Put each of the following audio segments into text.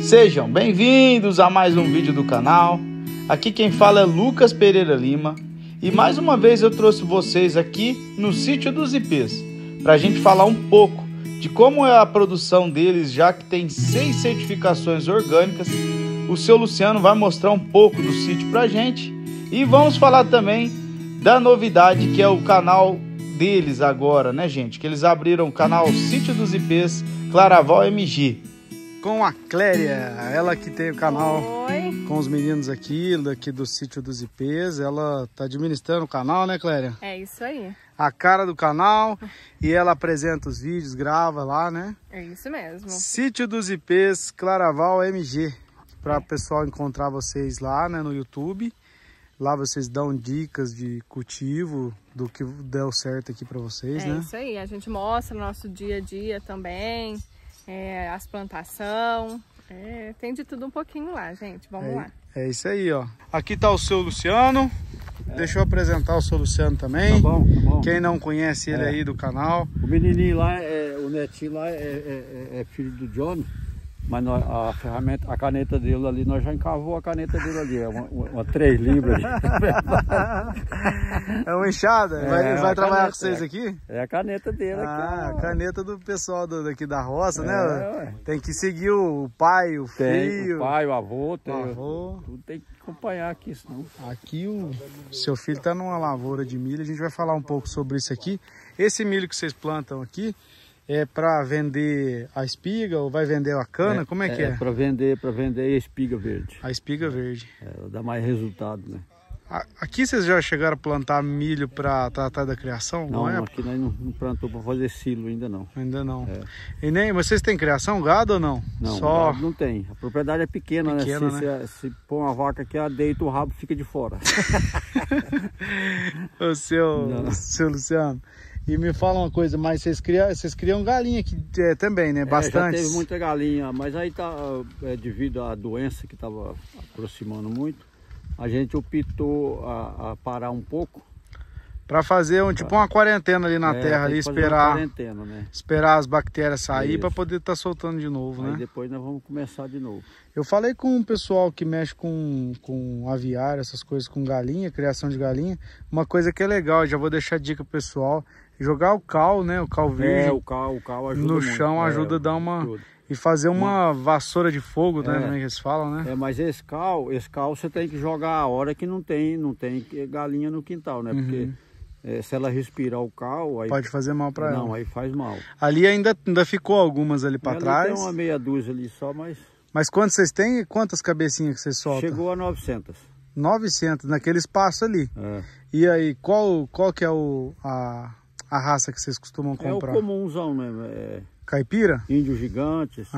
Sejam bem-vindos a mais um vídeo do canal. Aqui quem fala é Lucas Pereira Lima e mais uma vez eu trouxe vocês aqui no Sítio dos Ipês para a gente falar um pouco de como é a produção deles, já que tem 6 certificações orgânicas. O seu Luciano vai mostrar um pouco do sítio pra gente e vamos falar também da novidade que é o canal deles agora, né, gente? Que eles abriram o canal Sítio dos Ipês Claraval MG. Com a Cléria, ela que tem o canal. Oi. Com os meninos aqui do Sítio dos Ipês. Ela tá administrando o canal, né, Cléria? É isso aí. A cara do canal e ela apresenta os vídeos, grava lá, né? É isso mesmo. Sítio dos Ipês Claraval MG. Para o pessoal encontrar vocês lá, né, no YouTube. Lá vocês dão dicas de cultivo, do que deu certo aqui para vocês, né? É isso aí. A gente mostra o nosso dia a dia também. As plantações, tem de tudo um pouquinho lá, gente, vamos lá. É isso aí, ó. Aqui tá o seu Luciano, deixa eu apresentar o seu Luciano também. Tá bom, tá bom. Quem não conhece ele aí do canal. O menininho lá, o netinho lá é filho do Johnny, mas a ferramenta, a caneta dele ali, nós já encavou a caneta dele ali, é uma 3 libras. É uma enxada? Vai trabalhar caneta, com vocês aqui? É a caneta dele aqui. A caneta do pessoal daqui da roça, né? Ué. Tem que seguir o pai, o filho. O pai, o avô, tudo tem que acompanhar aqui, senão. Aqui o seu filho tá numa lavoura de milho, a gente vai falar um pouco sobre isso aqui. Esse milho que vocês plantam aqui é para vender a espiga ou vai vender a cana? Como é que é? Para vender a espiga verde. A espiga verde. Dá mais resultado, né? Aqui vocês já chegaram a plantar milho para tratar da criação? Não, aqui nós não plantou para fazer silo ainda não. Ainda não. E nem vocês têm criação, gado ou não? Não, só gado não tem. A propriedade é pequena, né? Se pôr uma vaca aqui, ela deita o rabo, fica de fora. O seu Luciano. E me fala uma coisa, mas vocês criam galinha aqui também, né? Bastante. Já teve muita galinha, mas aí tá devido à doença que estava aproximando muito, a gente optou a parar um pouco. Para fazer tipo uma quarentena ali na terra, ali esperar as bactérias sair para poder estar soltando de novo, né? Aí depois nós vamos começar de novo. Eu falei com o pessoal que mexe com aviário, essas coisas, com galinha, criação de galinha. Uma coisa que é legal, já vou deixar dica pro pessoal, jogar o cal, né? O cal verde. O cal ajuda no chão, muito. Ajuda a dar uma... Ajuda. E fazer uma vassoura de fogo, né? Como eles falam, né? Mas esse cal você tem que jogar a hora que não tem galinha no quintal, né? Porque se ela respirar o cal... Aí pode fazer mal para ela. Não, aí faz mal. Ali ainda ficou algumas ali para trás. Tem uma meia dúzia ali só, mas... Mas quantos vocês têm e quantas cabecinhas que vocês soltam? Chegou a 900. 900, naquele espaço ali. E aí, qual que é a raça que vocês costumam comprar? É o comunzão mesmo. Caipira? Índio gigante, assim.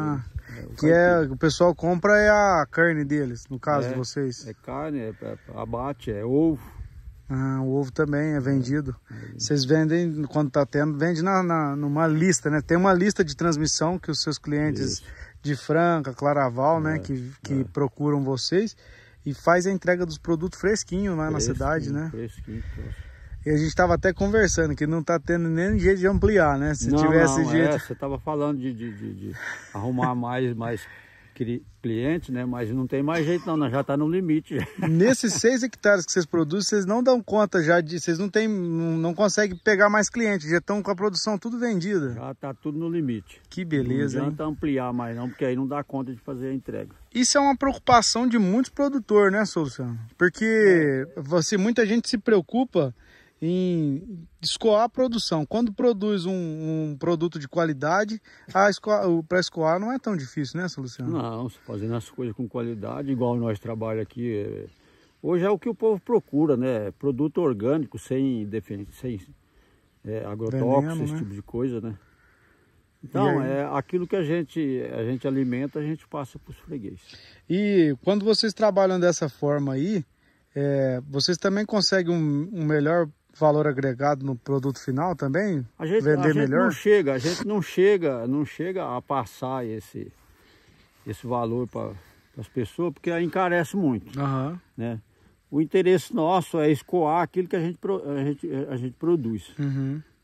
O pessoal compra a carne deles, no caso de vocês. É carne, abate, é ovo. O ovo também é vendido. Vocês vendem, quando tá tendo, vende numa lista, né? Tem uma lista de transmissão que os seus clientes de Franca, Claraval, né? Que procuram vocês e faz a entrega dos produtos fresquinhos lá na cidade, né? Fresquinho. E a gente estava até conversando que não está tendo nem jeito de ampliar, né? Se tivesse jeito... Você estava falando de arrumar mais clientes, né? Mas não tem mais jeito não, nós já está no limite. Nesses 6 hectares que vocês produzem, vocês não dão conta já de... Vocês não conseguem pegar mais clientes, já estão com a produção tudo vendida. Já está tudo no limite. Que beleza, não adianta ampliar mais não, porque aí não dá conta de fazer a entrega. Isso é uma preocupação de muitos produtores, né, Luciano? Porque muita gente se preocupa em escoar a produção. Quando produz um produto de qualidade, para escoar não é tão difícil, né, Luciano? Não, fazendo as coisas com qualidade, igual nós trabalhamos aqui. Hoje é o que o povo procura, né? Produto orgânico, sem agrotóxicos, esse tipo de coisa, né? Então, aquilo que a gente alimenta, a gente passa para os fregueses. E quando vocês trabalham dessa forma aí, vocês também conseguem um melhor valor agregado no produto final também? Vender melhor? A gente não chega a passar esse valor para as pessoas, porque aí encarece muito, né? O interesse nosso é escoar aquilo que a gente produz.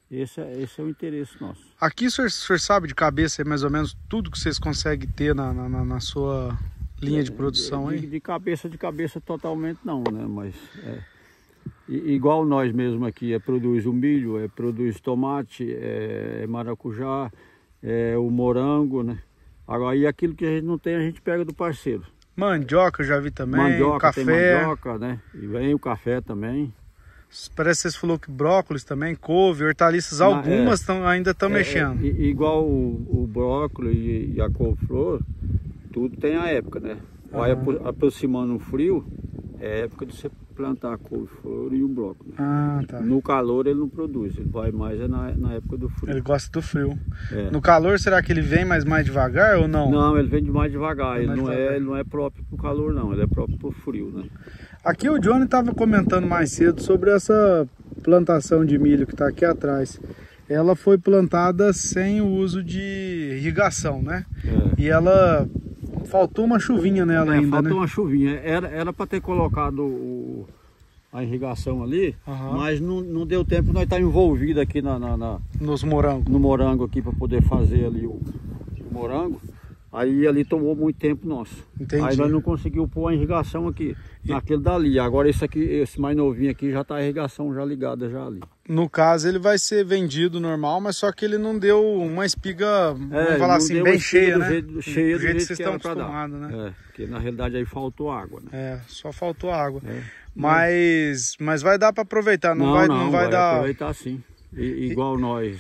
Esse é o interesse nosso. Aqui o senhor sabe de cabeça mais ou menos tudo que vocês conseguem ter na sua linha de produção aí? De cabeça totalmente não, né? Mas igual nós mesmo aqui, produz o milho, produz tomate, maracujá, o morango, né? Agora, e aquilo que a gente não tem, a gente pega do parceiro. Mandioca eu já vi também, mandioca, café. Tem mandioca, né? E vem o café também. Parece que vocês falaram que brócolis também, couve, hortaliças, algumas ainda estão mexendo. Igual o brócolis e a couve-flor, tudo tem a época, né? Vai aproximando o frio, é época de você plantar a couve-flor e o brócolis. Tá. No calor ele não produz, ele vai mais na época do frio. Ele gosta do frio. No calor, será que ele vem mais devagar ou não? Não, ele vem mais devagar. Ele não é próprio para o calor, não. Ele é próprio para o frio, né? Aqui o Johnny estava comentando mais cedo sobre essa plantação de milho que está aqui atrás. Ela foi plantada sem o uso de irrigação, né? E ela... faltou uma chuvinha nela ainda, faltou uma chuvinha. Era para ter colocado a irrigação ali, mas não deu tempo. Nós estamos envolvidos aqui nos morangos. No morango aqui, para poder fazer ali o morango. Aí ali tomou muito tempo nosso. Entendi. Aí nós não conseguimos pôr a irrigação aqui, naquele dali. Agora esse mais novinho aqui já está a irrigação já ligada já ali. No caso ele vai ser vendido normal, mas só que ele não deu uma espiga, vamos falar assim, bem cheia, né? Cheia do jeito que vocês estão acostumados, né? Porque na realidade aí faltou água, né? Só faltou água. Mas vai dar para aproveitar, não vai dar... aproveitar sim. Igual nós.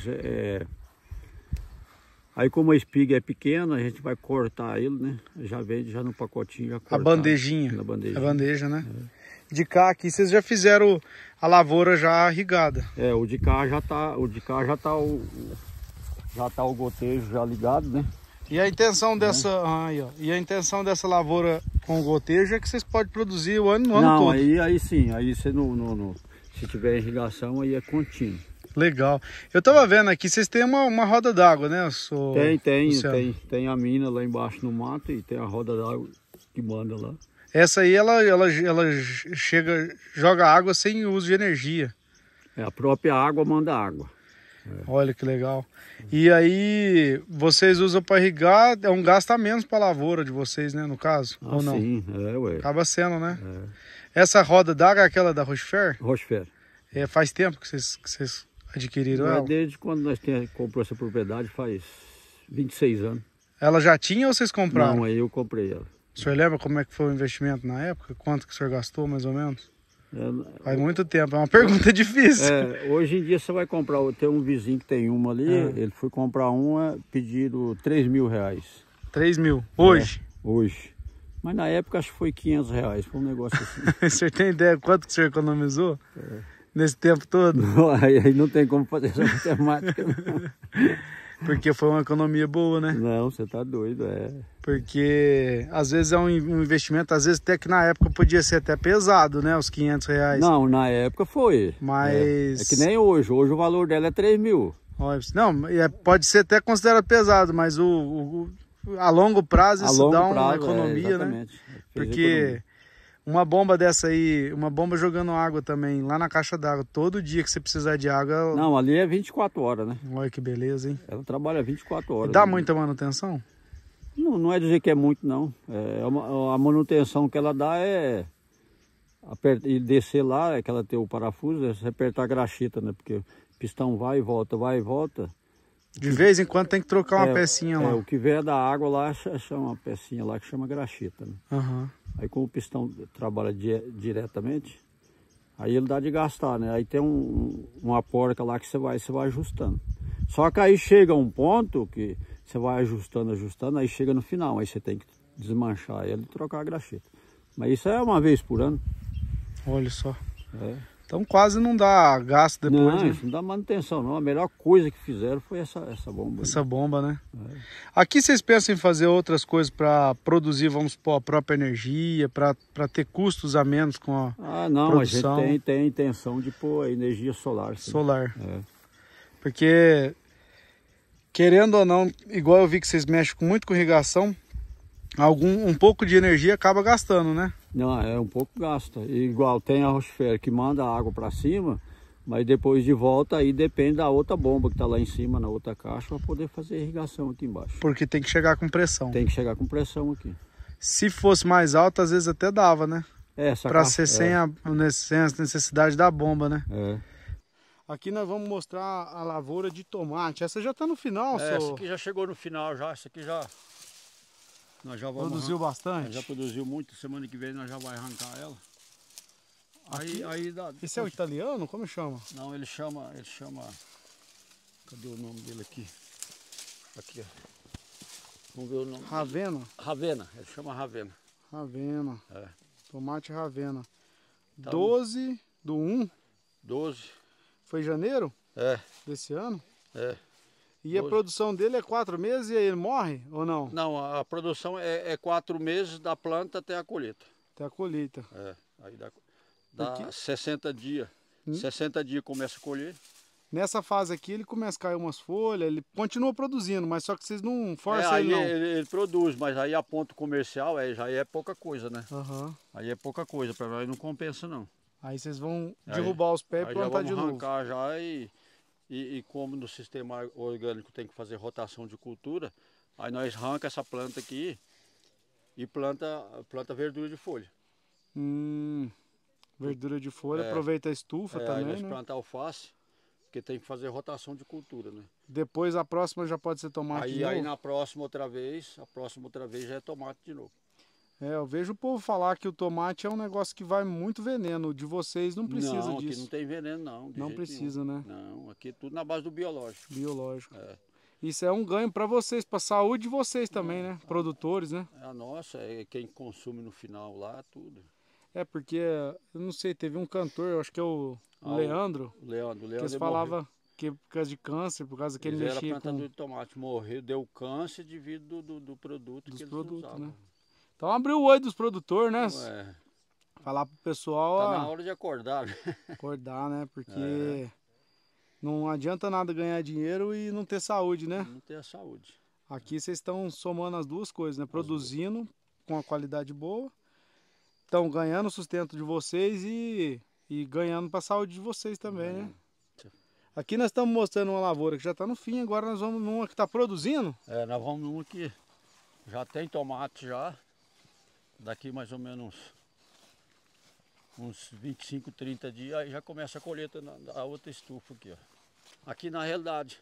Aí como a espiga é pequena, a gente vai cortar ele, né? Já vende já no pacotinho, já cortado. A bandejinha. Na bandeja. A bandeja, né? De cá aqui vocês já fizeram a lavoura já irrigada. O de cá já tá o gotejo já ligado, né? E a intenção dessa, e a intenção dessa lavoura com gotejo é que vocês podem produzir o ano todo. Não, aí sim, aí você se tiver irrigação aí é contínuo. Legal. Eu tava vendo aqui, vocês têm uma roda d'água, né? Tem a mina lá embaixo no mato e tem a roda d'água que manda lá. Essa aí, ela joga água sem uso de energia. A própria água manda água. Olha que legal. E aí, vocês usam para irrigar, é um gasto a menos para a lavoura de vocês, né, no caso? Ou não? Sim, ué. Acaba sendo, né? Essa roda d'água é aquela da Rochefer? Rochefer. Faz tempo que vocês adquiriram ela? Desde quando nós comprou essa propriedade, faz 26 anos. Ela já tinha ou vocês compraram? Não, aí eu comprei ela. O senhor lembra como é que foi o investimento na época? Quanto que o senhor gastou, mais ou menos? Faz muito tempo, é uma pergunta difícil. Hoje em dia você vai comprar, tem um vizinho que tem uma ali, ele foi comprar uma, pediram 3 mil reais. 3 mil? Hoje? Hoje. Mas na época acho que foi 500 reais, foi um negócio assim. O senhor tem ideia quanto que o senhor economizou nesse tempo todo? Aí não tem como fazer essa matemática, não. Porque foi uma economia boa, né? Não, você tá doido, Porque às vezes é um investimento, às vezes até que na época podia ser até pesado, né? Os 500 reais. Não, na época foi. Mas... É que nem hoje. Hoje o valor dela é 3 mil. Não, pode ser até considerado pesado, mas a longo prazo isso dá uma economia, né? Porque uma bomba dessa aí, uma bomba jogando água também, lá na caixa d'água, todo dia que você precisar de água... Não, ali é 24 horas, né? Olha que beleza, hein? Ela trabalha 24 horas. E dá muita manutenção? Não é dizer que é muito, não. A manutenção que ela dá é... E descer lá, que ela tem o parafuso, é você apertar a graxita, né? Porque o pistão vai e volta, vai e volta. De vez em quando tem que trocar uma pecinha lá. O que vier da água lá, chama uma pecinha lá que chama graxita, né? Aí como o pistão trabalha diretamente, aí ele dá de gastar, né? Aí tem uma porca lá que você vai ajustando. Só que aí chega um ponto que você vai ajustando, aí chega no final, aí você tem que desmanchar ele e trocar a graxita. Mas isso é uma vez por ano. Olha só. Então quase não dá gasto depois, não, isso não dá manutenção não. A melhor coisa que fizeram foi essa bomba. Essa bomba, né? Aqui vocês pensam em fazer outras coisas para produzir, vamos supor, a própria energia, para ter custos a menos com a produção? A gente tem a intenção de pôr energia solar. Sim. Solar. Porque, querendo ou não, igual eu vi que vocês mexem muito com irrigação, um pouco de energia acaba gastando, né? Não, um pouco gasta. Igual tem a Rochefer que manda a água para cima, Mas depois de volta aí depende da outra bomba que tá lá em cima, na outra caixa, para poder fazer irrigação aqui embaixo. Porque tem que chegar com pressão. Tem que chegar com pressão aqui. Se fosse mais alto, às vezes até dava, né? Para ser sem a necessidade da bomba, né? Aqui nós vamos mostrar a lavoura de tomate. Essa já está no final, senhor? Essa aqui já chegou no final já. Essa aqui já... Nós já vamos produziu bastante? Já produziu muito. Semana que vem nós já vai arrancar ela. Esse é o italiano? Como chama? Não, ele chama... Cadê o nome dele aqui? Aqui, ó. Vamos ver o nome. Ravena? Ravena, ele chama Ravena. Ravena. É. Tomate Ravena. Tá 12 do 1? 12. Foi janeiro? É. Desse ano? É. E 12. A produção dele é 4 meses e aí ele morre ou não? Não, a produção é 4 meses da planta até a colheita. Até a colheita. É. Aí dá 60 dias. 60 dias começa a colher. Nessa fase aqui ele começa a cair umas folhas, ele continua produzindo, mas só que vocês não forçam ele não. Ele produz, mas aí a ponto comercial já é pouca coisa, né? Aí é pouca coisa, para nós não compensa não. Aí vocês vão derrubar os pés e plantar de novo. Arrancar já e como no sistema orgânico tem que fazer rotação de cultura, aí nós arranca essa planta aqui e planta verdura de folha. Verdura de folha, aproveita a estufa também, aí nós né? planta alface. Porque tem que fazer rotação de cultura, né? Depois a próxima já pode ser tomate de novo? Aí na próxima outra vez já é tomate de novo. Eu vejo o povo falar que o tomate é um negócio que vai muito veneno. De vocês não precisa disso. Não, aqui não tem veneno não. Não precisa, né? Não, aqui é tudo na base do biológico. Biológico. Isso é um ganho para vocês, para a saúde de vocês também, né? Produtores, né? A nossa, é quem consome no final lá, tudo. Porque, eu não sei, teve um cantor, eu acho que é o Leandro. O Leandro que eles falavam que por causa de câncer, por causa que ele mexia era plantador de tomate, morreu, deu câncer devido do produto que eles usavam. Né? Então abriu o olho dos produtores, né? Falar pro pessoal... Tá na hora de acordar, né? Acordar, né? Porque não adianta nada ganhar dinheiro e não ter saúde, né? Não ter a saúde. Aqui vocês estão somando as duas coisas, né? Produzindo com a qualidade boa, estão ganhando o sustento de vocês e ganhando para a saúde de vocês também, né? Aqui nós estamos mostrando uma lavoura que já está no fim, agora nós vamos numa que está produzindo. Nós vamos numa que já tem tomate já, daqui mais ou menos uns 25, 30 dias, aí já começa a colheita da outra estufa aqui, ó. Aqui na realidade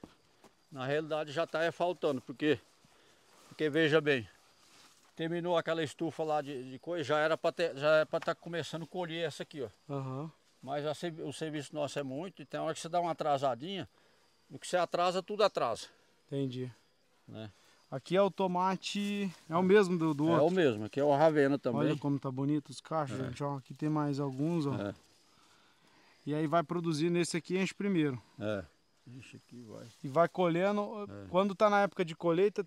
já está faltando, porque veja bem, terminou aquela estufa lá de coisa, já era para estar começando a colher essa aqui, ó. Mas o serviço nosso é muito, e tem hora que você dá uma atrasadinha, no que você atrasa, tudo atrasa. Entendi. Né? Aqui é o tomate, é o mesmo do outro? É o mesmo, aqui é o Ravena também. Olha como tá bonito os cachos, gente, ó. Aqui tem mais alguns, ó. E aí vai produzir nesse aqui, enche primeiro. Enche aqui, vai. E vai colhendo, quando tá na época de colheita,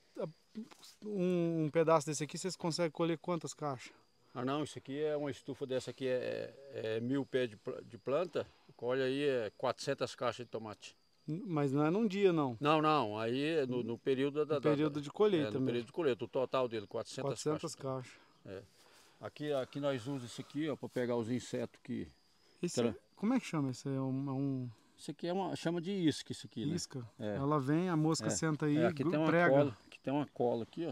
um pedaço desse aqui, vocês conseguem colher quantas caixas? Não, isso aqui é uma estufa dessa aqui, é 1000 pés de planta, colhe aí 400 caixas de tomate. Mas não é num dia, não? Não, aí no período período de colheita mesmo. No período de colheita, o total dele, 400 caixas. Aqui nós usamos isso aqui, ó, para pegar os insetos que... Como é que chama isso? Isso aqui chama de isca, isso aqui, né? Isca? Ela vem, a mosca senta aí, aqui tem uma prega. cola, aqui tem uma cola aqui, ó.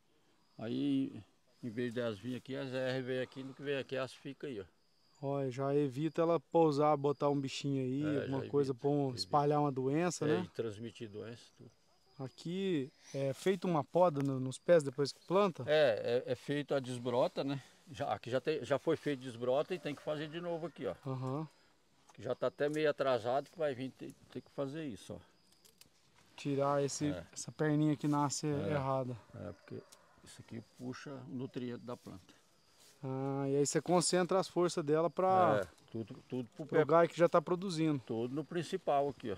Aí, em vez de elas virem aqui, as R vêm aqui, no que vem aqui, elas ficam aí, ó. Olha, já evita ela pousar, botar um bichinho aí, alguma coisa, espalhar uma doença, né? E transmitir doença, tudo. Aqui é feito uma poda nos pés depois que planta? É feito a desbrota, né? Aqui já foi feito desbrota e tem que fazer de novo aqui, ó. Que já está até meio atrasado, que vai vir ter que fazer isso, ó. Tirar essa perninha que nasce errada. Porque isso aqui puxa o nutriente da planta. E aí você concentra as forças dela para tudo o gai que já está produzindo. Tudo no principal aqui, ó.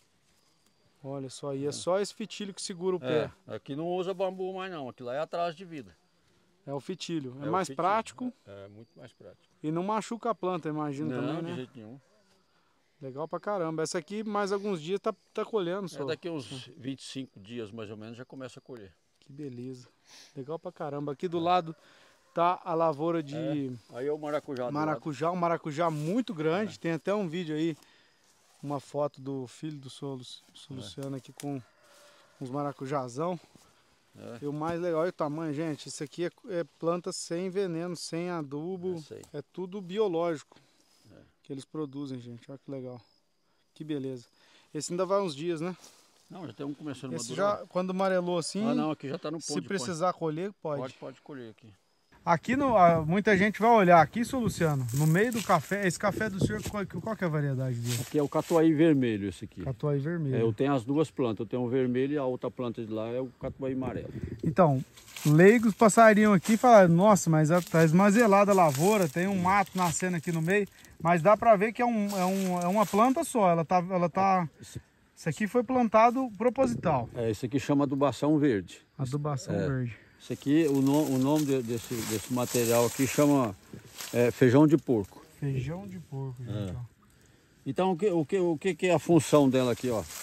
Olha só, aí é só esse fitilho que segura o pé. Aqui não usa bambu mais não, aqui lá é atraso de vida. É o fitilho, é mais prático. É muito mais prático. E não machuca a planta, imagino também, né? Não, de jeito nenhum. Legal pra caramba. Essa aqui, mais alguns dias, tá colhendo só. Daqui uns 25 dias, mais ou menos, já começa a colher. Que beleza. Legal pra caramba. Aqui do lado tá a lavoura de... Aí é o maracujá. Um maracujá muito grande. Tem até um vídeo aí uma foto do filho do seu Luciano aqui com uns maracujazão. E o mais legal é o tamanho, gente. Isso aqui é planta sem veneno, sem adubo. É tudo biológico que eles produzem, gente. Olha que legal. Que beleza. Esse ainda vai uns dias, né? Não, já tem um começando a madurar. Esse já, quando amarelou assim... Ah, não, aqui já tá no ponto. Se precisar colher, pode. Pode colher aqui. Aqui, muita gente vai olhar aqui, seu Luciano, no meio do café. Esse café do senhor, qual que é a variedade dele? Aqui é o catuai vermelho, esse aqui. Catuai vermelho. Eu tenho as duas plantas. Eu tenho o vermelho e a outra planta de lá é o catuai amarelo. Então, leigos passariam aqui e falaram, nossa, mas tá esmazelada a lavoura, tem um mato nascendo aqui no meio. Mas dá pra ver que é uma planta só, ela tá... Isso aqui foi plantado proposital. Esse aqui chama adubação verde. Adubação verde. Isso aqui, o nome desse material aqui chama feijão de porco. Feijão de porco, gente. Então, o que é a função dela aqui, ó?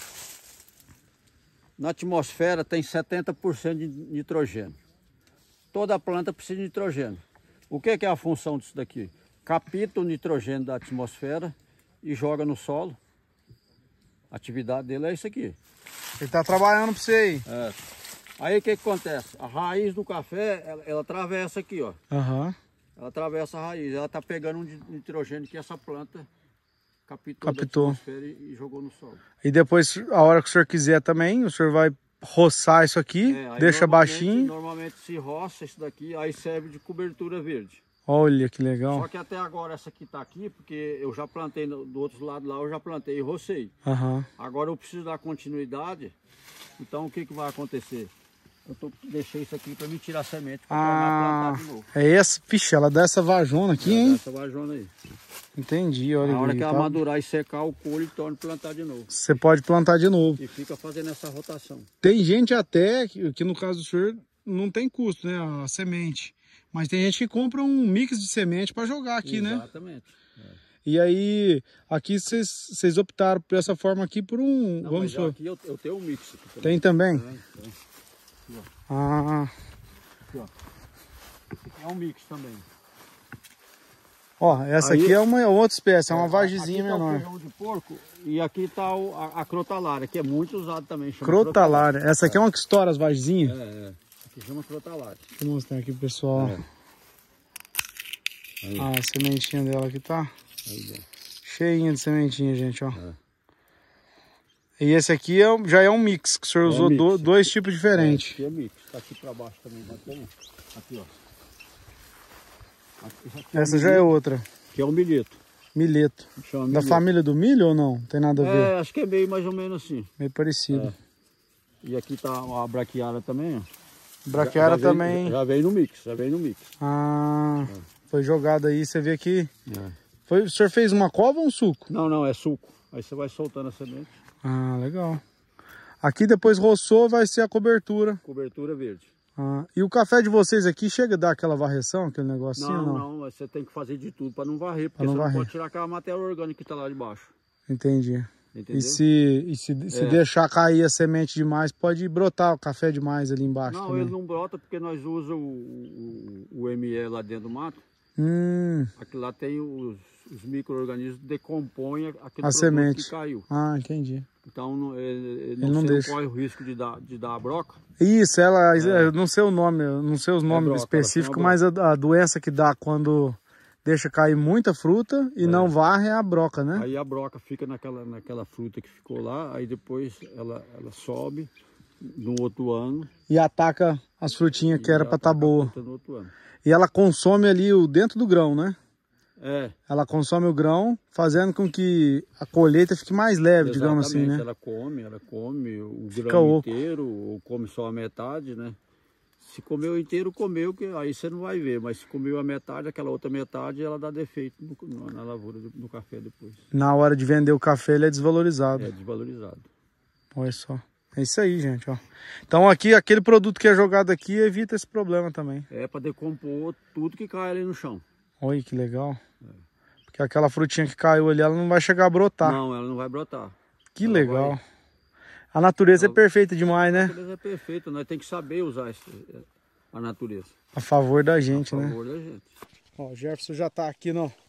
Na atmosfera tem 70% de nitrogênio. Toda planta precisa de nitrogênio. O que é a função disso daqui? Capta o nitrogênio da atmosfera e joga no solo. A atividade dele é isso aqui. Ele tá trabalhando para você aí. Aí o que acontece? A raiz do café, ela atravessa aqui, ó. Ela atravessa a raiz, ela tá pegando um nitrogênio que essa planta captou da atmosfera e jogou no solo. E depois, a hora que o senhor quiser também, o senhor vai roçar isso aqui, deixa baixinho. Normalmente se roça isso daqui, aí serve de cobertura verde. Olha que legal. Só que até agora essa aqui tá aqui, porque eu já plantei do outro lado lá, eu já plantei e rocei. Agora eu preciso dar continuidade, então o que vai acontecer? Deixei isso aqui para me tirar a semente para plantar de novo. É essa, ficha, ela dá essa vajona aqui, hein? Essa vajona aí. Entendi, olha. Na hora que ela madurar e secar o couro, ele torna plantar de novo. Você pode plantar de novo. E fica fazendo essa rotação. Tem gente até, que no caso do senhor, não tem custo, né? A semente. Mas tem gente que compra um mix de semente para jogar aqui, né? Exatamente. E aí, aqui vocês optaram por essa forma aqui por um... Não, vamos supor. Aqui eu tenho um mix aqui também. Tem também? Tem. Aqui, ó. Esse aqui é um mix também. Ó, essa aí, aqui é uma outra espécie, é uma vagezinha menor. Aqui tá o feijão de porco e aqui tá a crotalária, que é muito usado também. Crotalária. Essa aqui é uma que estoura as vagezinhas? Aqui chama crotalária. Deixa eu mostrar aqui pro pessoal. A sementinha dela aqui tá cheinha de sementinha, gente, ó. E esse aqui já é um mix, que o senhor usou dois tipos diferentes. Aqui é mix, tá aqui pra baixo também, aqui, ó. Essa já é outra. Que é o milheto. Milheto. Da família do milho ou não? Tem nada a ver? Acho que é meio mais ou menos assim. Meio parecido. E aqui tá a braquiária também, ó. Braquiária também. Já veio no mix, Foi jogado aí, você vê que... O senhor fez uma cova ou um suco? Não, é suco. Aí você vai soltando a semente. Legal. Aqui depois roçou, vai ser a cobertura. Cobertura verde. E o café de vocês aqui chega a dar aquela varreção, aquele negocinho? Não, você tem que fazer de tudo para não varrer, porque você não pode tirar aquela matéria orgânica que está lá debaixo. Entendi. Entendeu? E se deixar cair a semente demais, pode brotar o café demais ali embaixo. Não, ele não brota porque nós usamos o ME lá dentro do mato. Aqui lá tem os micro-organismos que decompõem aquele semente que caiu. Entendi. Então ele não corre o risco de dar a broca. Isso, eu não sei o nome, não sei os nomes específicos, mas a doença que dá quando deixa cair muita fruta e não varre é a broca, né? Aí a broca fica naquela fruta que ficou lá, aí depois ela sobe no outro ano. E ataca as frutinhas que era para estar boa. No outro ano. E ela consome ali dentro do grão, né? Ela consome o grão, fazendo com que a colheita fique mais leve, digamos assim, né? Ela come o grão inteiro, ou come só a metade, né? Se comeu inteiro, comeu, que aí você não vai ver. Mas se comeu a metade, aquela outra metade, ela dá defeito na lavoura do café depois. Na hora de vender o café, ele é desvalorizado. É desvalorizado. Olha só. É isso aí, gente, ó. Então aqui, aquele produto que é jogado aqui evita esse problema também. É para decompor tudo que cai ali no chão. Olha que legal. Porque aquela frutinha que caiu ali, ela não vai chegar a brotar. Não, ela não vai brotar. Que legal. A natureza é perfeita demais, né? A natureza é perfeita, nós temos que saber usar a natureza. A favor da gente, né? A favor da gente. Ó, o Jefferson já tá aqui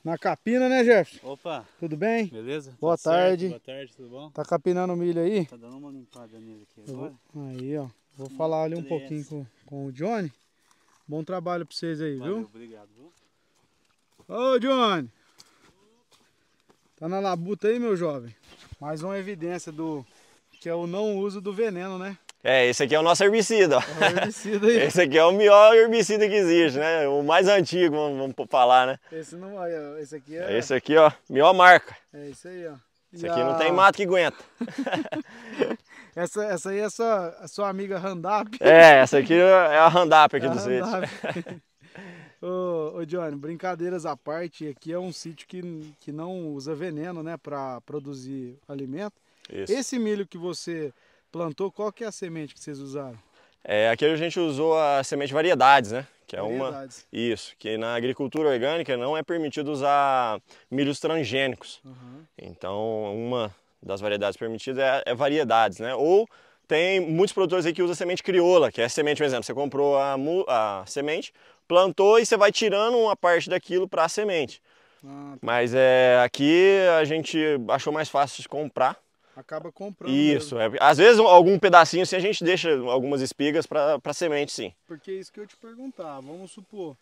Na capina, né, Jefferson? Opa! Tudo bem? Beleza? Boa Tudo tarde. certo? Boa tarde, tudo bom? Tá capinando o milho aí? Tá dando uma limpada nele aqui agora. Aí, ó. Vou falar ali um pouquinho com o Johnny. Bom trabalho pra vocês aí, Valeu, viu? obrigado, viu? Ô, Johnny! Tá na labuta aí, meu jovem? Mais uma evidência do que é o não uso do veneno, né? Esse aqui é o nosso herbicida, ó. É o herbicida aí. Esse aqui é o melhor herbicida que existe, né? O mais antigo, vamos falar, né? Esse não vai, esse aqui é... Esse aqui, ó, melhor marca. É isso aí, ó. Esse aqui não tem mato que aguenta. Essa aí é a sua amiga Randap. Essa aqui é a Randap aqui do sítio. Ô, Johnny, brincadeiras à parte, aqui é um sítio que não usa veneno, né, para produzir alimento. Isso. Esse milho que você plantou, qual que é a semente que vocês usaram? Aqui a gente usou a semente variedades, né? Que é Variedades. Isso, que na agricultura orgânica não é permitido usar milhos transgênicos. Então, uma das variedades permitidas é variedades, né? Ou tem muitos produtores aí que usam semente crioula, que é semente, por exemplo, você comprou a semente, plantou e você vai tirando uma parte daquilo para a semente. Tá. Mas aqui a gente achou mais fácil de comprar. Acaba comprando. Isso, às vezes algum pedacinho assim a gente deixa algumas espigas para semente, sim. Porque é isso que eu te perguntar, vamos supor,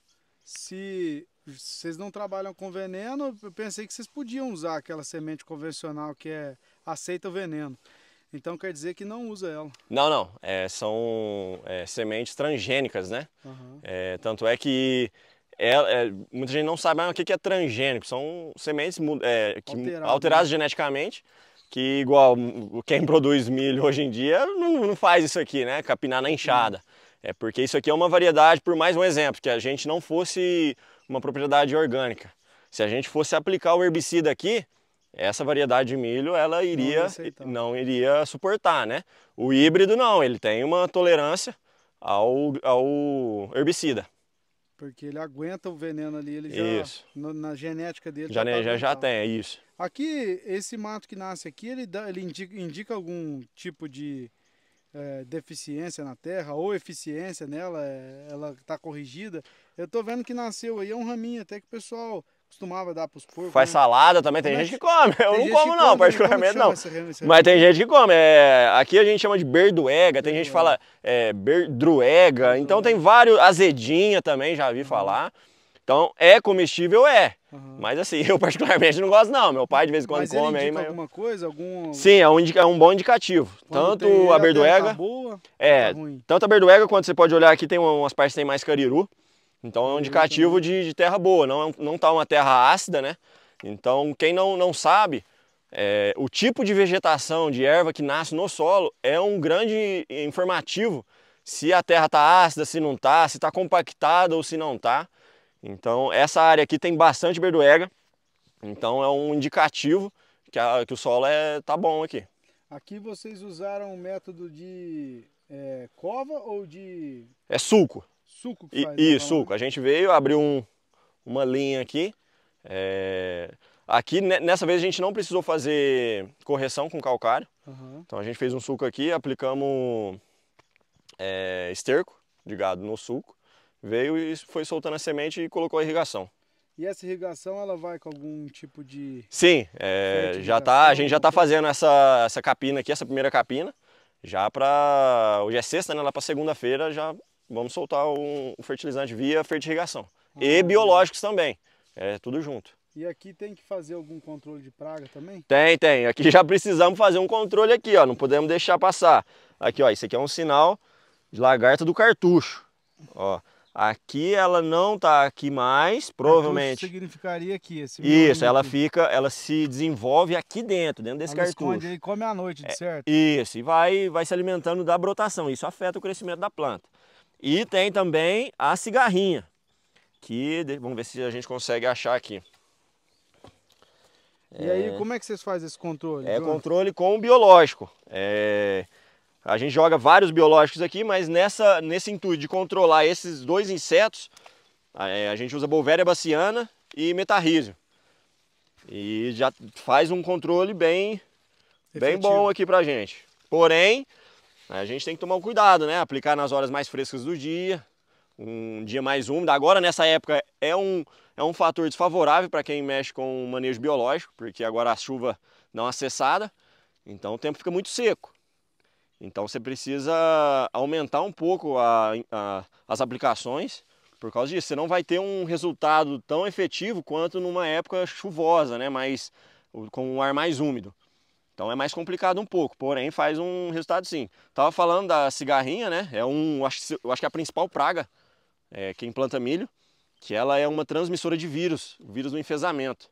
se vocês não trabalham com veneno, eu pensei que vocês podiam usar aquela semente convencional que aceita o veneno. Então quer dizer que não usa ela. Não, são sementes transgênicas, né? Tanto é que muita gente não sabe o que é transgênico, são sementes alteradas geneticamente. Que igual quem produz milho hoje em dia não faz isso aqui, né? Capinar na enxada. Porque isso aqui é uma variedade, por mais um exemplo, que a gente não fosse uma propriedade orgânica. Se a gente fosse aplicar o herbicida aqui, essa variedade de milho ela não iria suportar, né? O híbrido não, ele tem uma tolerância ao herbicida. Porque ele aguenta o veneno ali, ele isso. Na genética dele já tem, é isso. Aqui, esse mato que nasce aqui, ele indica algum tipo de deficiência na terra ou eficiência nela, ela está corrigida. Eu tô vendo que nasceu aí, é um raminho até que o pessoal costumava dar para os porcos. Faz salada também, tem gente que come. Eu não como não, particularmente não. Mas tem gente que come. Aqui a gente chama de berduega, tem gente que fala berdruega, então tem vários, azedinha também, já vi falar. Então é comestível, mas assim, eu particularmente não gosto não, meu pai de vez em quando come aí. Mas alguma coisa? Sim, é um bom indicativo. Tanto a berduega, tanto a berduega quanto você pode olhar aqui, tem umas partes que tem mais cariru. Então é um indicativo de terra boa, não tá uma terra ácida, né? Então quem não sabe, o tipo de vegetação, de erva que nasce no solo é um grande informativo se a terra tá ácida, se não tá, se tá compactada ou se não tá. Então essa área aqui tem bastante berduega, então é um indicativo que o solo tá bom aqui. Aqui vocês usaram o método de cova ou de... Sulco. Suco que faz, isso, suco. A gente veio, abriu uma linha aqui. Aqui, nessa vez, a gente não precisou fazer correção com calcário. Então a gente fez um suco aqui, aplicamos esterco de gado no suco. Veio e foi soltando a semente e colocou a irrigação. E essa irrigação, ela vai com algum tipo de... Sim, a gente já está fazendo essa capina aqui, essa primeira capina. Já para... Hoje é sexta, né? Lá para segunda-feira já... Vamos soltar o fertilizante via fertirrigação. E biológicos também. Tudo junto. E aqui tem que fazer algum controle de praga também? Tem. Aqui já precisamos fazer um controle aqui, ó. Não podemos deixar passar. Aqui, ó. Isso aqui é um sinal de lagarta do cartucho. Ó. Aqui ela não tá aqui mais, provavelmente. Cartucho significaria aqui. Isso, ela se desenvolve aqui dentro desse cartucho. Esconde aí e come à noite, de certo? Isso, e vai se alimentando da brotação. Isso afeta o crescimento da planta. E tem também a cigarrinha, que vamos ver se a gente consegue achar aqui. E aí, como é que vocês fazem esse controle? Controle com o biológico. A gente joga vários biológicos aqui, mas nesse intuito de controlar esses dois insetos, a gente usa Beauveria baciana e metarrísio. E já faz um controle bem bom aqui pra gente. Porém, a gente tem que tomar um cuidado, né? Aplicar nas horas mais frescas do dia, um dia mais úmido. Agora, nessa época, é um fator desfavorável para quem mexe com manejo biológico, porque agora a chuva dá uma cessada, então o tempo fica muito seco. Então você precisa aumentar um pouco as aplicações por causa disso. Você não vai ter um resultado tão efetivo quanto numa época chuvosa, né? Com um ar mais úmido. Então é mais complicado um pouco, porém faz um resultado sim. Tava falando da cigarrinha, né? Eu acho que é a principal praga quem planta milho, que ela é uma transmissora de vírus, o vírus do enfesamento.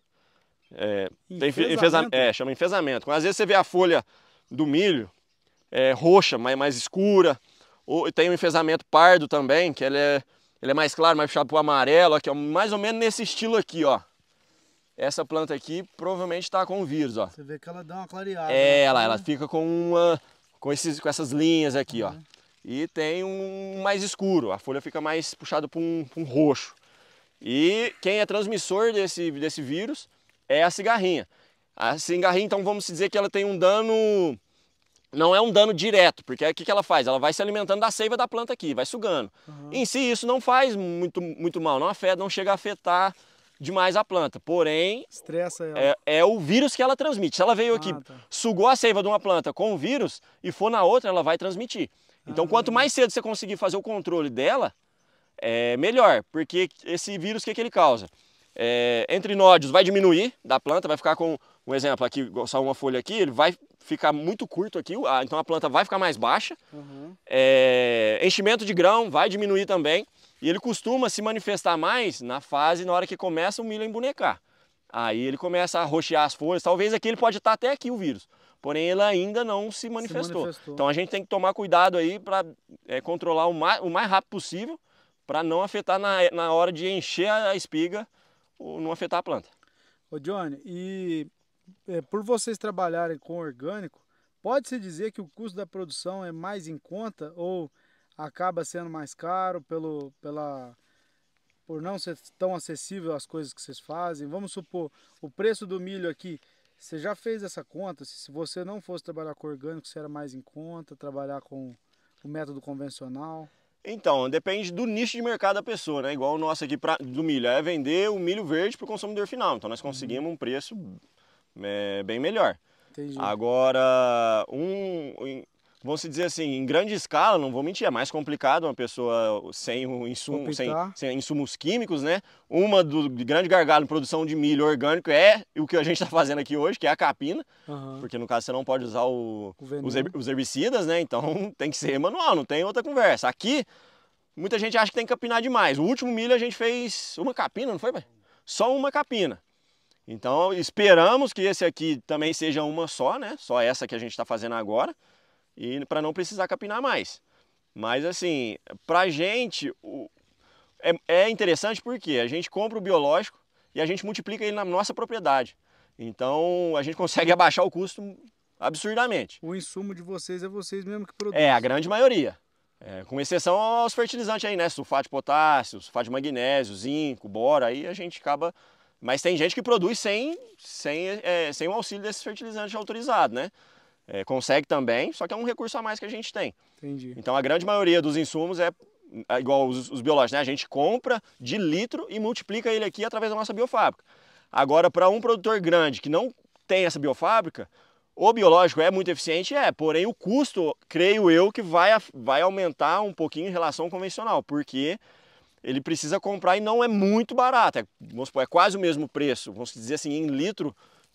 Chama enfesamento. Às vezes você vê a folha do milho roxa, mais escura, ou tem um enfesamento pardo também, que ele é mais claro, mais puxado para o amarelo, aqui, ó, mais ou menos nesse estilo aqui, ó. Essa planta aqui provavelmente está com o vírus, ó. Você vê que ela dá uma clareada. Ela fica com essas linhas aqui, ó. E tem um mais escuro, a folha fica mais puxada para um roxo. E quem é transmissor desse vírus é a cigarrinha. A cigarrinha, então vamos dizer que ela tem um dano, não é um dano direto, porque o que ela faz? Ela vai se alimentando da seiva da planta aqui, vai sugando. Em si isso não faz muito mal, não chega a afetar demais a planta, porém estressa ela. É o vírus que ela transmite. Se ela veio aqui, sugou a seiva de uma planta com o vírus e for na outra, ela vai transmitir. Então quanto mais cedo você conseguir fazer o controle dela, melhor, porque esse vírus, o que ele causa? Entre nódulos vai diminuir da planta, vai ficar com, um exemplo aqui, só uma folha aqui, ele vai ficar muito curto aqui, então a planta vai ficar mais baixa. Enchimento de grão vai diminuir também. E ele costuma se manifestar mais na hora que começa o milho a embonecar. Aí ele começa a roxear as folhas, talvez aqui ele pode estar até aqui o vírus, porém ele ainda não se manifestou. Então a gente tem que tomar cuidado aí para controlar o mais rápido possível, para não afetar na hora de encher a espiga, ou não afetar a planta. Ô Johnny, e por vocês trabalharem com orgânico, pode-se dizer que o custo da produção é mais em conta ou acaba sendo mais caro por não ser tão acessível as coisas que vocês fazem? Vamos supor, o preço do milho aqui, você já fez essa conta? Se você não fosse trabalhar com orgânico, você era mais em conta, trabalhar com o método convencional? Então, depende do nicho de mercado da pessoa, né? Igual o nosso aqui do milho, é vender o milho verde para o consumidor final. Então nós conseguimos um preço bem melhor. Entendi. Agora, vamos dizer assim, em grande escala, não vou mentir, é mais complicado uma pessoa sem insumos químicos, né? Uma do grande gargalo em produção de milho orgânico é o que a gente está fazendo aqui hoje, que é a capina, porque no caso você não pode usar os herbicidas, né? Então tem que ser manual, não tem outra conversa. Aqui, muita gente acha que tem que capinar demais. O último milho a gente fez uma capina, não foi, pai? Só uma capina. Então esperamos que esse aqui também seja uma só, né? Só essa que a gente está fazendo agora. E para não precisar capinar mais. Mas assim, pra gente é interessante porque a gente compra o biológico e a gente multiplica ele na nossa propriedade. Então a gente consegue abaixar o custo absurdamente. O insumo de vocês é vocês mesmo que produzem? A grande maioria. Com exceção aos fertilizantes aí, né? Sulfato de potássio, sulfato de magnésio, zinco, boro, aí a gente acaba... Mas tem gente que produz sem o auxílio desses fertilizantes autorizados, né? Consegue também, só que é um recurso a mais que a gente tem. Entendi. Então a grande maioria dos insumos é igual os biológicos, né? A gente compra de litro e multiplica ele aqui através da nossa biofábrica. Agora, para um produtor grande que não tem essa biofábrica, o biológico é muito eficiente, porém o custo, creio eu, que vai aumentar um pouquinho em relação ao convencional, porque ele precisa comprar e não é muito barato. Vamos supor, é quase o mesmo preço, vamos dizer assim, em litro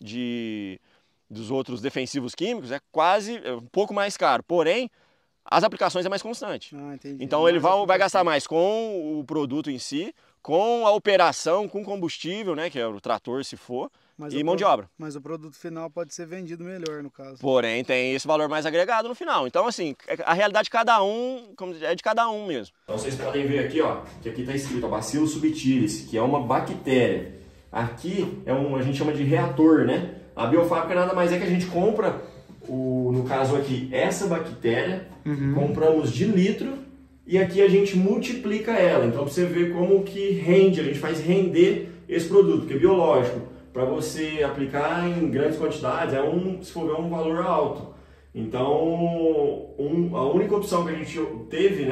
dos outros defensivos químicos, é um pouco mais caro, porém as aplicações é mais constante. Então ele vai gastar mais com o produto em si, com a operação, com combustível, né, que é o trator se for, e mão de obra. Mas o produto final pode ser vendido melhor no caso. Porém tem esse valor mais agregado no final. Então assim, a realidade de cada um é de cada um mesmo. Então vocês podem ver aqui, ó, que aqui está escrito Bacillus subtilis, que é uma bactéria. Aqui a gente chama de reator, né? A biofábrica nada mais é que a gente compra, no caso aqui, essa bactéria, compramos de litro e aqui a gente multiplica ela. Então, para você ver como que rende, a gente faz render esse produto, porque é biológico. Para você aplicar em grandes quantidades, se for ver, um valor alto. Então, a única opção que a gente teve, né,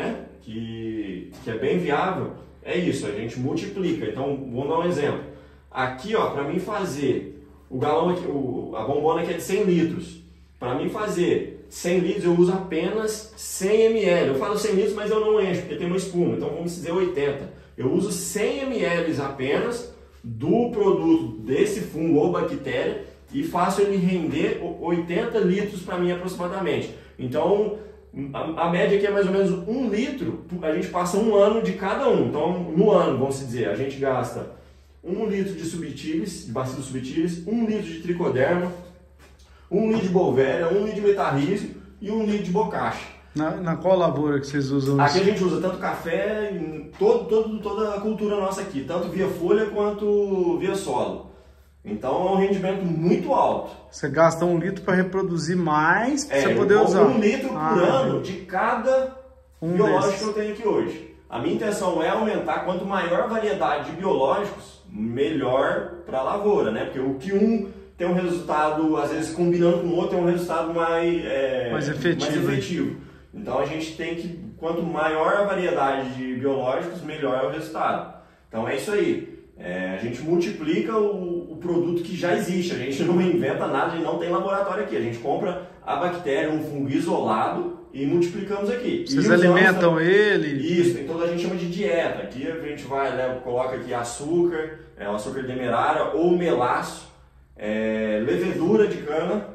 que é bem viável, é isso, a gente multiplica. Então, vamos dar um exemplo. Aqui, ó, para mim fazer o galão aqui, a bombona aqui é de 100 litros. Para mim fazer 100 litros eu uso apenas 100 ml. Eu falo 100 litros, mas eu não encho, porque tem uma espuma. Então vamos dizer 80. Eu uso 100 ml apenas do produto desse fungo ou bactéria e faço ele render 80 litros para mim aproximadamente. Então a média aqui é mais ou menos 1 litro. A gente passa um ano de cada um. Então no ano, vamos dizer, a gente gasta 1 litro de subtilis, de bacillus subtilis, 1 litro de tricoderma, 1 litro de Bovéria, 1 litro de metarrísio e 1 litro de bocacha. Na qual lavoura que vocês usam Aqui isso? a gente usa tanto café, em toda a cultura nossa aqui, tanto via folha quanto via solo. Então é um rendimento muito alto. Você gasta 1 litro para reproduzir mais para você poder usar. 1 litro por ano de cada biológico desses que eu tenho aqui hoje. A minha intenção é aumentar, quanto maior a variedade de biológicos, melhor para a lavoura, né? Porque o que um tem um resultado, às vezes combinando com o outro, tem um resultado mais efetivo. Então a gente tem que, quanto maior a variedade de biológicos, melhor é o resultado. Então é isso aí. A gente multiplica o produto que já existe, a gente não inventa nada, a gente não tem laboratório aqui. A gente compra a bactéria, um fungo isolado e multiplicamos aqui. Vocês alimentam ele? Isso, então a gente chama de dieta. Aqui a gente vai, né, coloca aqui açúcar, o açúcar demerara ou melaço, levedura de cana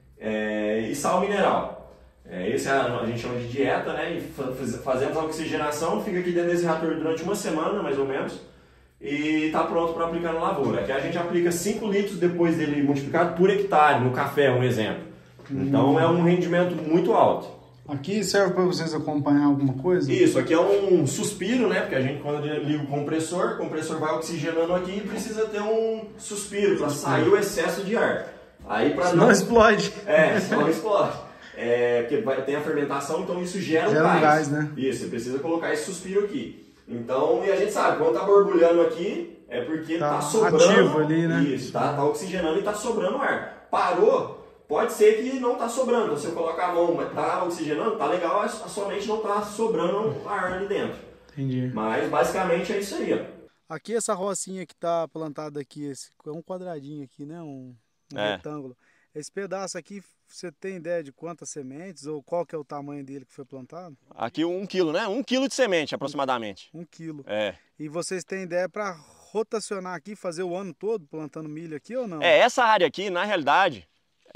e sal mineral. Esse a gente chama de dieta, né? E fazemos a oxigenação, fica aqui dentro desse reator durante uma semana, mais ou menos, e está pronto para aplicar na lavoura. Aqui a gente aplica 5 litros depois dele multiplicado por hectare, no café, um exemplo. Então é um rendimento muito alto. Aqui serve para vocês acompanhar alguma coisa? Isso, aqui é um suspiro, né? Porque a gente, quando liga o compressor vai oxigenando aqui e precisa ter um suspiro para sair o excesso de ar. Aí para não explode. Senão explode. Porque tem a fermentação, então isso gera um gás, né? Isso, você precisa colocar esse suspiro aqui. Então, e a gente sabe, quando tá borbulhando aqui, é porque tá sobrando. Ativo ali, né? Isso, tá oxigenando e tá sobrando ar. Parou, pode ser que não tá sobrando. Você coloca a mão, mas tá oxigenando, tá legal, a sua mente não tá sobrando ar ali dentro. Entendi. Mas basicamente é isso aí, ó. Aqui essa rocinha que tá plantada aqui, é um quadradinho aqui, né? Um retângulo. Esse pedaço aqui, você tem ideia de quantas sementes ou qual que é o tamanho dele que foi plantado? Aqui 1 quilo, né? 1 quilo de semente aproximadamente. 1 quilo. E vocês têm ideia para rotacionar aqui, fazer o ano todo plantando milho aqui ou não? Essa área aqui, na realidade,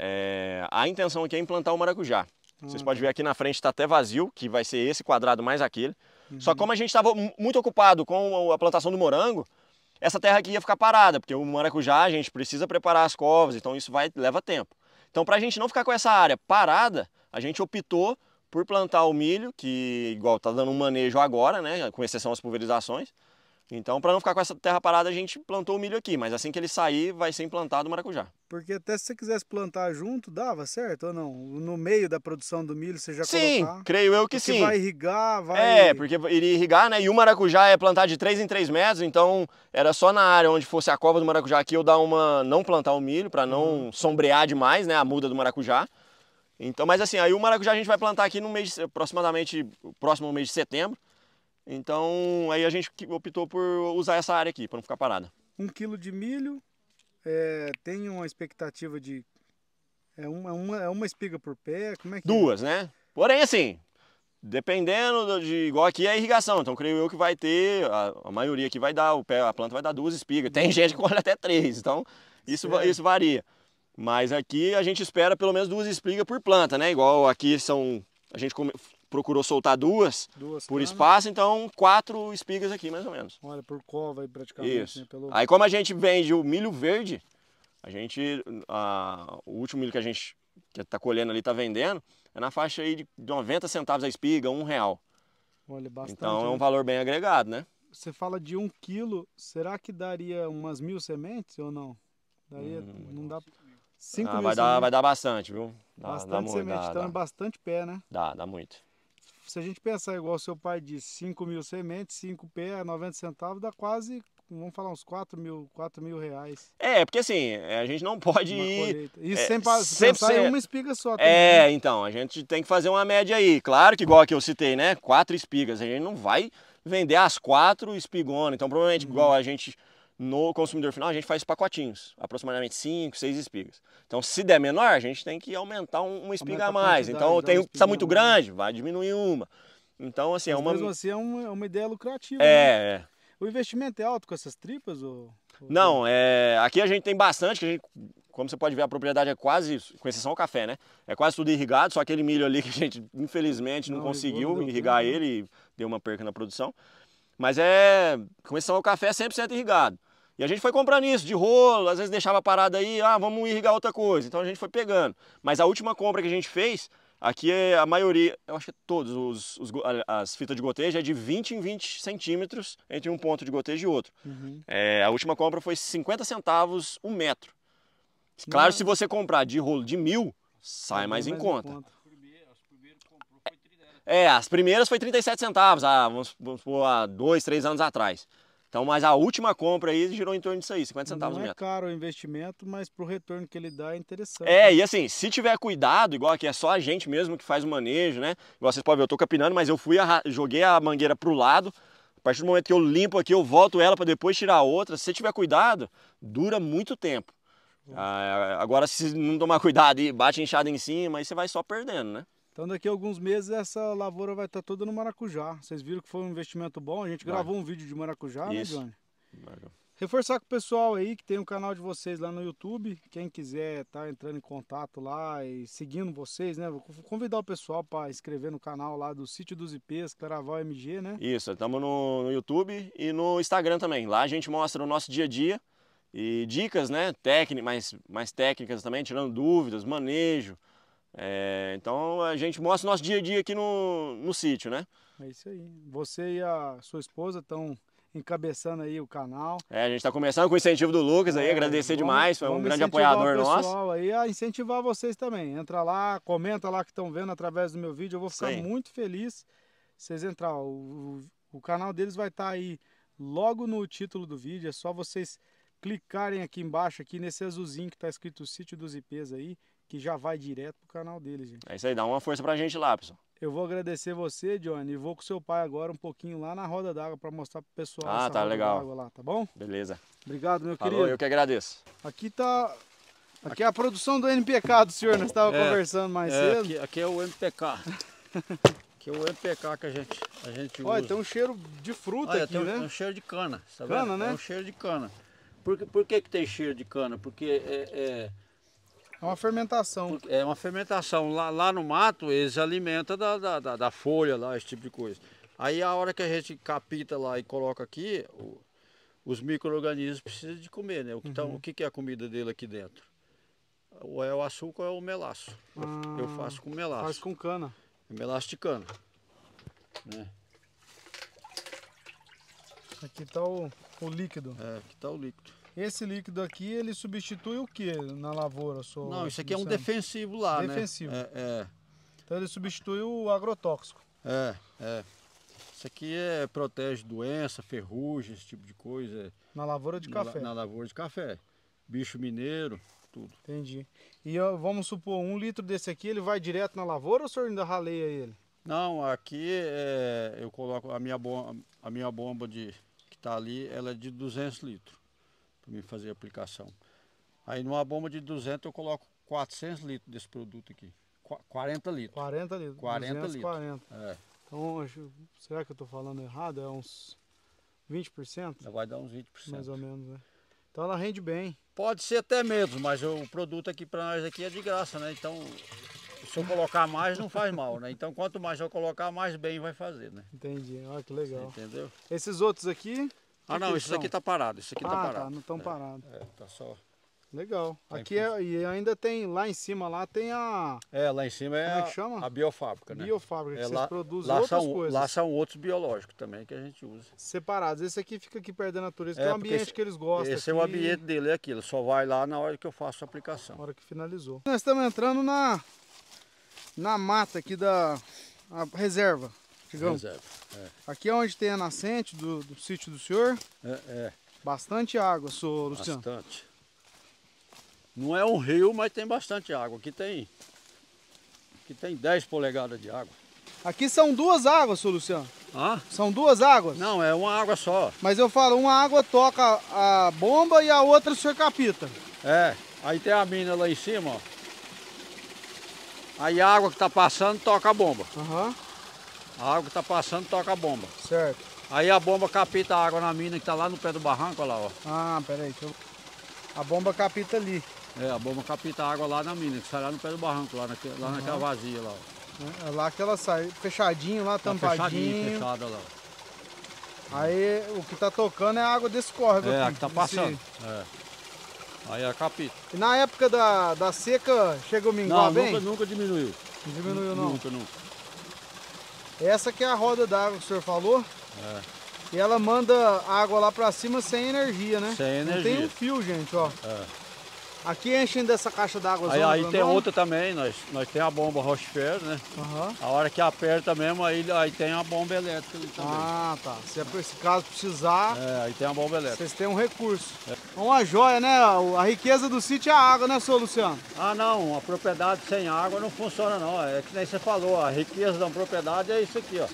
a intenção aqui é implantar o maracujá. Vocês podem ver aqui na frente está até vazio, que vai ser esse quadrado mais aquele. Só que como a gente estava muito ocupado com a plantação do morango, essa terra aqui ia ficar parada, porque o maracujá a gente precisa preparar as covas, então isso leva tempo. Então, para a gente não ficar com essa área parada, a gente optou por plantar o milho, que igual está dando um manejo agora, né, com exceção às pulverizações. Então, para não ficar com essa terra parada, a gente plantou o milho aqui, mas assim que ele sair, vai ser implantado o maracujá. Porque até se você quisesse plantar junto, dava certo ou não? No meio da produção do milho, você já Sim, colocar? creio eu que sim. Vai irrigar, vai... porque iria irrigar, né? E o maracujá é plantar de 3 em 3 metros, então era só na área onde fosse a cova do maracujá aqui eu dar não plantar o milho, para não sombrear demais, né, a muda do maracujá. Então, mas assim, aí o maracujá a gente vai plantar aqui no mês, aproximadamente, próximo ao mês de setembro. Então, aí a gente optou por usar essa área aqui, para não ficar parada. 1 quilo de milho, tem uma expectativa de... É uma espiga por pé? Como é que 2, né? Porém, assim, dependendo igual aqui é a irrigação, então creio eu que vai ter, a maioria aqui vai dar, a planta vai dar 2 espigas. Tem gente que colhe até 3, então isso varia. Mas aqui a gente espera pelo menos 2 espigas por planta, né? Igual aqui a gente procurou soltar 2 por espaço, então 4 espigas aqui mais ou menos. Olha, por cova aí praticamente. Isso. Né, pelo... Aí como a gente vende o milho verde, o último milho que a gente está colhendo ali, está vendendo, é na faixa aí de 90 centavos a espiga, R$1. Olha, bastante. Então é um valor bem agregado, né? Você fala de 1 quilo, será que daria umas 1000 sementes ou não? Daria, não dá... 5 mil vai dar bastante, viu? Bastante semente, então é bastante pé, né? Dá muito. Se a gente pensar igual o seu pai disse, 5 mil sementes, 5 pé, 90 centavos, dá quase vamos falar uns 4 mil reais. Porque assim, a gente não pode ir... Isso sempre pensar em uma espiga só também. Então, a gente tem que fazer uma média aí. Claro que igual a que eu citei, né? 4 espigas, a gente não vai vender as 4 espigonas. Então, provavelmente, igual a gente, no consumidor final, a gente faz pacotinhos. Aproximadamente 5, 6 espigas. Então, se der menor, a gente tem que aumentar uma espiga a mais. Então, está muito grande, vai diminuir uma. Então, assim, mesmo assim, é uma ideia lucrativa. Né? O investimento é alto com essas tripas? Não, aqui a gente tem bastante, que a gente, como você pode ver, a propriedade é quase, com exceção ao café, né? É quase tudo irrigado, só aquele milho ali que a gente, infelizmente, não conseguiu irrigar ele e deu uma perca na produção. Mas com exceção ao café, é 100% irrigado. E a gente foi comprando isso de rolo, às vezes deixava parado aí, vamos irrigar outra coisa. Então a gente foi pegando. Mas a última compra que a gente fez, aqui a maioria, eu acho que todos, as fitas de gotejo é de 20 em 20 centímetros entre um ponto de gotejo e outro. A última compra foi 50 centavos o metro. Claro, se você comprar de rolo de 1000, sai mais em conta. As primeiras foi 37 centavos, vamos pôr há 2, 3 anos atrás. Então, mas a última compra aí girou em torno disso aí, 50 centavos o metro. Não é caro o investimento, mas pro retorno que ele dá é interessante. E assim, se tiver cuidado, igual aqui é só a gente mesmo que faz o manejo, né? Igual vocês podem ver, eu tô capinando, mas eu joguei a mangueira pro lado. A partir do momento que eu limpo aqui, eu volto ela para depois tirar a outra. Se você tiver cuidado, dura muito tempo. Agora, se não tomar cuidado e bate enxada em cima, aí você vai só perdendo, né? Então daqui a alguns meses essa lavoura vai estar toda no maracujá. Vocês viram que foi um investimento bom? A gente gravou um vídeo de maracujá, né, Johnny? Reforçar com o pessoal aí que tem um canal de vocês lá no YouTube. Quem quiser tá entrando em contato lá e seguindo vocês, né? Vou convidar o pessoal para inscrever no canal lá do Sítio dos Ipês, Claraval MG, né? Isso, estamos no YouTube e no Instagram também. Lá a gente mostra o nosso dia a dia e dicas, né? Mais técnicas também, tirando dúvidas, manejo. Então a gente mostra o nosso dia a dia aqui no sítio, né? É isso aí. Você e a sua esposa estão encabeçando aí o canal. A gente está começando com o incentivo do Lucas aí, agradecer demais, foi um grande apoiador nosso. Pessoal aí a incentivar vocês também. Entra lá, comenta lá que estão vendo através do meu vídeo, eu vou ficar muito feliz se vocês entrarem. O canal deles vai estar aí logo no título do vídeo, é só vocês clicarem aqui embaixo, aqui nesse azulzinho que está escrito Sítio dos Ipês aí, que já vai direto pro canal deles, gente. É isso aí, dá uma força pra gente lá, pessoal. Eu vou agradecer você, Johnny, e vou com seu pai agora um pouquinho lá na roda d'água para mostrar pro pessoal tá legal. lá, tá bom? Beleza. Obrigado, meu Falou, querido. eu que agradeço. Aqui é a produção do NPK do senhor, nós estávamos conversando mais cedo. Aqui é o NPK. Aqui é o NPK que a gente usa. Olha, tem um cheiro de fruta aqui, né? Tem um cheiro de cana, tá cana, vendo? né? É um cheiro de cana. Por que tem cheiro de cana? Porque é uma fermentação. É uma fermentação. Lá no mato, eles alimentam da folha, lá, esse tipo de coisa. Aí a hora que a gente capita lá e coloca aqui, os micro-organismos precisam de comer, né? Então, o que é a comida dele aqui dentro? Ou é o açúcar ou é o melaço. Eu faço com melaço. Faz com cana. Melaço de cana. Né? Aqui está o líquido. Aqui está o líquido. Esse líquido aqui, ele substitui o que na lavoura? Não, isso aqui é um defensivo lá, defensivo. né? Então ele substitui o agrotóxico. Isso aqui protege doença, ferrugem, esse tipo de coisa. Na lavoura de café? Na lavoura de café. Bicho mineiro, tudo. Entendi. E vamos supor, 1 litro desse aqui, ele vai direto na lavoura ou o senhor ainda raleia ele? Não, aqui eu coloco a minha bomba que está ali, ela é de 200 litros. Para mim fazer a aplicação. Aí numa bomba de 200 eu coloco 400 litros desse produto aqui. 40 litros. 40 litros. 40 240. litros. Então, será que eu estou falando errado? É uns 20%? Vai dar uns 20%. Mais ou menos, né? Então ela rende bem. Pode ser até menos, mas o produto aqui para nós aqui é de graça, né? Então, se eu colocar mais não faz mal, né? Então quanto mais eu colocar, mais bem vai fazer, né? Entendi. Olha que legal. Você entendeu? Esses outros aqui... não, isso aqui tá parado, isso aqui tá parado. Não estão parados. Tá só... Legal. Aqui e ainda tem, lá em cima, lá tem a... lá em cima é como é que chama? A biofábrica, né? Biofábrica, que vocês produzem lá outras coisas. Lá são outros biológicos também que a gente usa. Separados. Esse aqui fica aqui perto da natureza, que é o ambiente que eles gostam. Esse é o ambiente dele, é aquilo. Só vai lá na hora que eu faço a aplicação. Na hora que finalizou. Nós estamos entrando na mata aqui da reserva, digamos. Reserva, Aqui é onde tem a nascente do sítio do senhor. Bastante água, senhor Luciano. Bastante. Não é um rio, mas tem bastante água. Aqui tem 10 polegadas de água. Aqui são duas águas, senhor Luciano. Ah? São duas águas? Não, é uma água só. Mas eu falo, uma água toca a bomba e a outra o senhor capita. É, aí tem a mina lá em cima, ó. Aí a água que tá passando toca a bomba. Aham. A água que tá passando toca a bomba. Certo. Aí a bomba capita a água na mina que tá lá no pé do barranco, olha lá, ó. Ah, peraí, a bomba capita ali. É, a bomba capita a água lá na mina, que sai lá no pé do barranco, lá naquela vazia lá, ó. É lá que ela sai, fechadinho lá, tampadinho. Fechada lá. Aí o que tá tocando é a água desse córrego aqui. É, a que tá passando. É. Aí é a capita. E na época da seca, chegou a minguar bem? Não, nunca diminuiu. Não diminuiu não? Nunca. Essa que é a roda d'água que o senhor falou. É. E ela manda água lá pra cima sem energia, né? Sem energia. Não tem um fio, gente, ó. É. Aqui enchem dessa caixa d'água. Aí tem outra também, nós temos a bomba Rochefer, né? Uhum. A hora que aperta mesmo, aí tem a bomba elétrica ali também. Ah, tá. Se caso precisar, aí tem a bomba elétrica. vocês têm um recurso. É uma joia, né? A riqueza do sítio é a água, né, senhor Luciano? Ah, não. A propriedade sem água não funciona, não. É que nem você falou, a riqueza da propriedade é isso aqui, ó.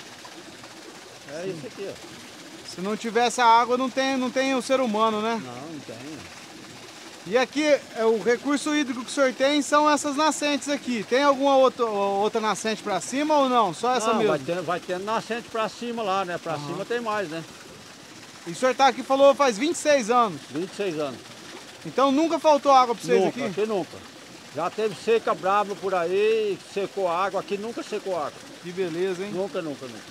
É Sim. Isso aqui, ó. Se não tivesse a água, não tem o ser humano, né? Não tem. E aqui, o recurso hídrico que o senhor tem são essas nascentes aqui. Tem alguma outra nascente para cima ou não? Só essa mesmo? Vai tendo nascente para cima lá, né? Para cima tem mais, né? E o senhor tá aqui, falou, faz 26 anos. 26 anos. Então nunca faltou água para vocês aqui? Aqui nunca. Já teve seca brava por aí, secou água. Aqui nunca secou água. Que beleza, hein? Nunca.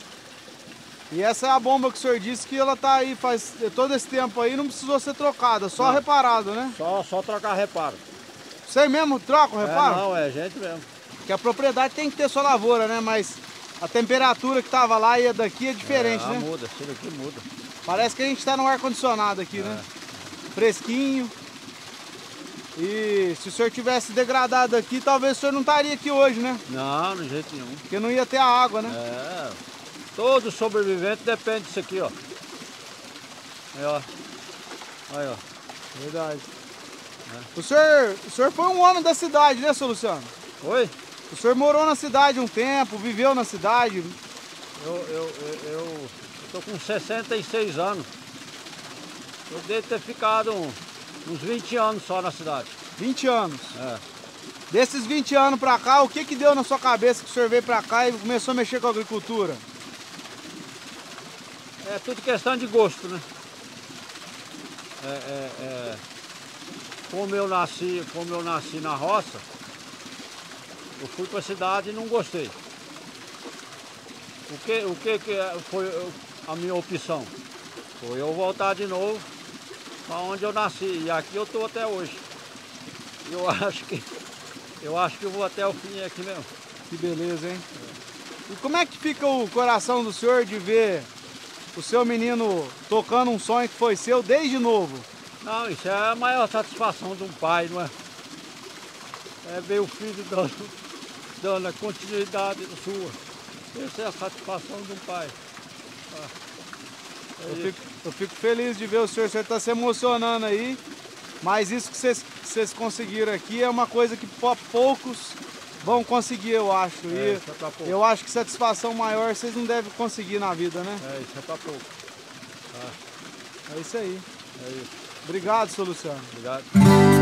E essa é a bomba que o senhor disse que ela tá aí faz todo esse tempo aí, não precisou ser trocada, só reparado, né? Só trocar reparo. Você mesmo troca o reparo? Não, é gente mesmo. Porque a propriedade tem que ter sua lavoura, né? Mas a temperatura que tava lá e a daqui é diferente, né? Muda, isso daqui muda. Parece que a gente tá no ar-condicionado aqui, né? Fresquinho. E se o senhor tivesse degradado aqui, talvez o senhor não estaria aqui hoje, né? Não, de jeito nenhum. Porque não ia ter a água, né? Todo sobrevivente depende disso aqui, ó. Aí, ó. Aí, ó. Verdade. O senhor foi um homem da cidade, né, senhor Luciano? Oi? O senhor morou na cidade um tempo, viveu na cidade. Eu tô com 66 anos. Eu devo ter ficado uns 20 anos só na cidade. 20 anos? É. Desses 20 anos pra cá, o que deu na sua cabeça que o senhor veio pra cá e começou a mexer com a agricultura? É tudo questão de gosto, né? Como eu nasci na roça, eu fui para a cidade e não gostei. O que foi a minha opção? Foi eu voltar de novo para onde eu nasci. E aqui eu estou até hoje. Eu acho que eu vou até o fim aqui mesmo. Que beleza, hein? E como é que fica o coração do senhor de ver o seu menino tocando um sonho que foi seu desde novo? Não, isso é a maior satisfação de um pai, não é? É ver o filho dando a continuidade sua. Essa é a satisfação de um pai. Eu fico feliz de ver o senhor está se emocionando aí, mas isso que vocês conseguiram aqui é uma coisa que poucos vão conseguir, eu acho. E eu acho que satisfação maior vocês não devem conseguir na vida, né? Isso é pra pouco. É isso aí. É isso. Obrigado, senhor Luciano. Obrigado.